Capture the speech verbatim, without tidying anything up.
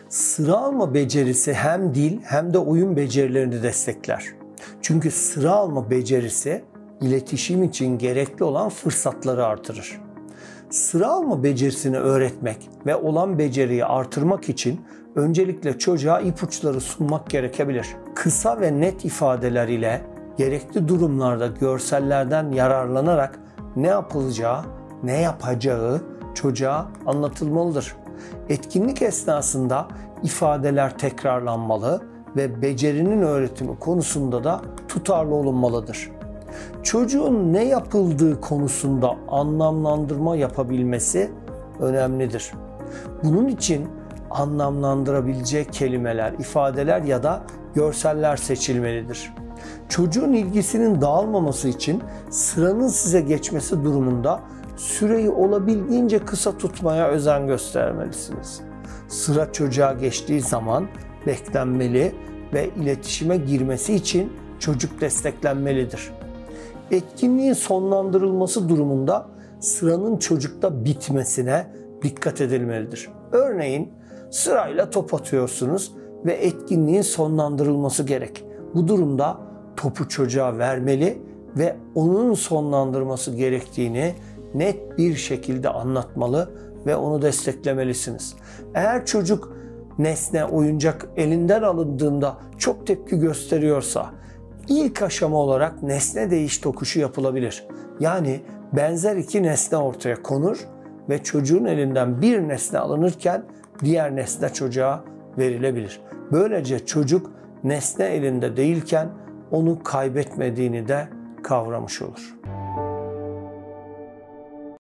Sıra alma becerisi hem dil hem de oyun becerilerini destekler. Çünkü sıra alma becerisi iletişim için gerekli olan fırsatları artırır. Sıra alma becerisini öğretmek ve olan beceriyi artırmak için öncelikle çocuğa ipuçları sunmak gerekebilir. Kısa ve net ifadeler ile gerekli durumlarda görsellerden yararlanarak ne yapılacağı, ne yapacağı çocuğa anlatılmalıdır. Etkinlik esnasında ifadeler tekrarlanmalı ve becerinin öğretimi konusunda da tutarlı olunmalıdır. Çocuğun ne yapıldığı konusunda anlamlandırma yapabilmesi önemlidir. Bunun için anlamlandırabilecek kelimeler, ifadeler ya da görseller seçilmelidir. Çocuğun ilgisinin dağılmaması için sıranın size geçmesi durumunda süreyi olabildiğince kısa tutmaya özen göstermelisiniz. Sıra çocuğa geçtiği zaman beklenmeli ve iletişime girmesi için çocuk desteklenmelidir. Etkinliğin sonlandırılması durumunda sıranın çocukta bitmesine dikkat edilmelidir. Örneğin sırayla top atıyorsunuz ve etkinliğin sonlandırılması gerek. Bu durumda topu çocuğa vermeli ve onun sonlandırması gerektiğini net bir şekilde anlatmalı ve onu desteklemelisiniz. Eğer çocuk nesne, oyuncak elinden alındığında çok tepki gösteriyorsa ilk aşama olarak nesne değiş tokuşu yapılabilir. Yani benzer iki nesne ortaya konur ve çocuğun elinden bir nesne alınırken diğer nesne çocuğa verilebilir. Böylece çocuk nesne elinde değilken onu kaybetmediğini de kavramış olur.